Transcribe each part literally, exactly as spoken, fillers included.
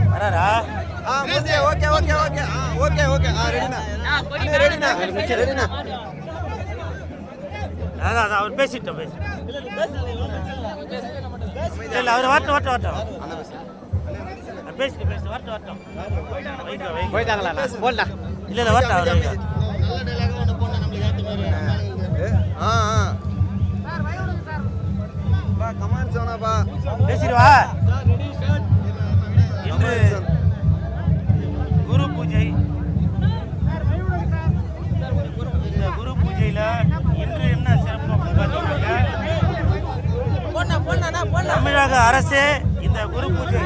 வராரா? ஆ மூசி ஓகே ஓகே ஓகே ஆ ஓகே ஓகே ஆ ரெடினா ரெடினா ரெடினா அதான் அதான் அவர் பேசிட்டோம் பேசி இல்லை அவர் வரட்டும் வரட்டும் வரட்டும் பேசிட்டு பேசி வரட்டும் வரட்டும் போயிட்டாங்களா போடா இல்லை இல்லை வரட்டும் அவர் ஆ ஆ பா கமான் சோனாபா பேசிடுவா. இன்று குரு பூஜை. இந்த குரு பூஜையில் இன்று என்ன சிறப்பு அப்படின்னு பார்த்தீங்கன்னா, தமிழக அரசே இந்த குரு பூஜை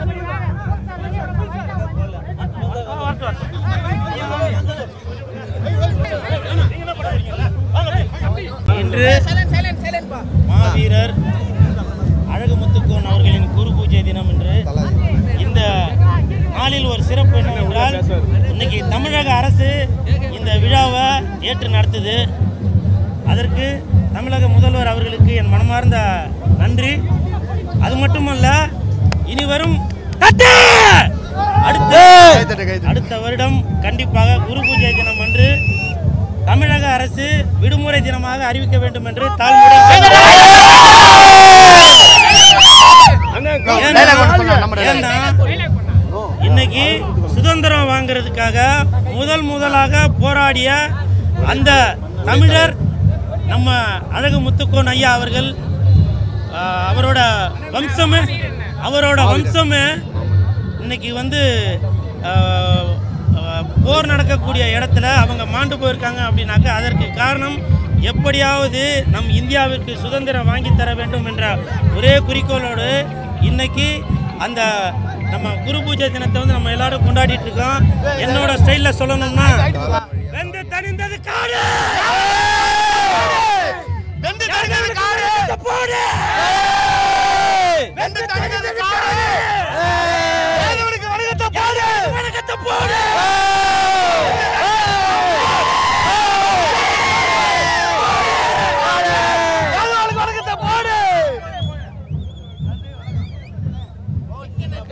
இன்று மாவீரர் அழகுமுத்துக்கோன் அவர்களின் குரு பூஜை தினம் என்று இந்த நாளில் ஒரு சிறப்பு என்னவென்றால், இன்னைக்கு தமிழக அரசு இந்த விழாவை ஏற்று நடத்துது. அதற்கு தமிழக முதல்வர் அவர்களுக்கு என் மனமார்ந்த நன்றி. அது மட்டுமல்ல, இனி வரும் அடுத்த அடுத்த வருடம் கண்டிப்பாக குரு பூஜை தினம் அன்று தமிழக அரசு விடுமுறை தினமாக அறிவிக்க வேண்டும் என்று தாழ்மையுடன் இன்னைக்கு சுதந்திரம் வாங்கிறதுக்காக முதல் முதலாக போராடிய அந்த தமிழர் நம்ம அழகு முத்துக்கோன் ஐயா அவர்கள், அவரோட வம்சமே அவரோட வம்சமே இன்னைக்கு வந்து போர் நடக்கக்கூடிய இடத்துல அவங்க மாண்டு போயிருக்காங்க அப்படின்னாக்க, அதற்கு காரணம் எப்படியாவது நம் இந்தியாவிற்கு சுதந்திரம் வாங்கி தர வேண்டும் என்ற ஒரே குறிக்கோளோடு இன்னைக்கு அந்த நம்ம குரு பூஜை தினத்தை வந்து நம்ம எல்லாரும் கொண்டாடிட்டு இருக்கோம். என்னோட ஸ்டைலில் சொல்லணும்னா, வெந்து தணிந்தது காடு.